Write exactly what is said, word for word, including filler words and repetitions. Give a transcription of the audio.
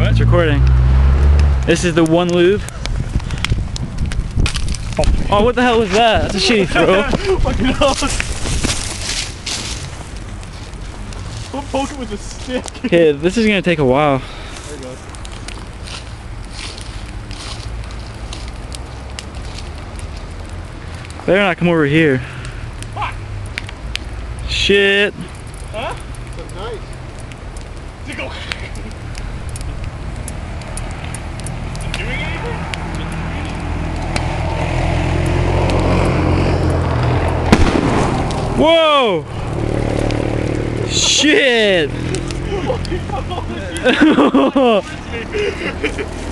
What? It's recording. This is the one loop. Oh, oh, what the hell was that? That's a shitty throw. Fucking hell. Don't poke it with a stick. Okay, this is gonna take a while. There it goes. Better not come over here. Fuck. Shit. Huh? That's nice. Tickle. Is it doing anything? Whoa! Shit!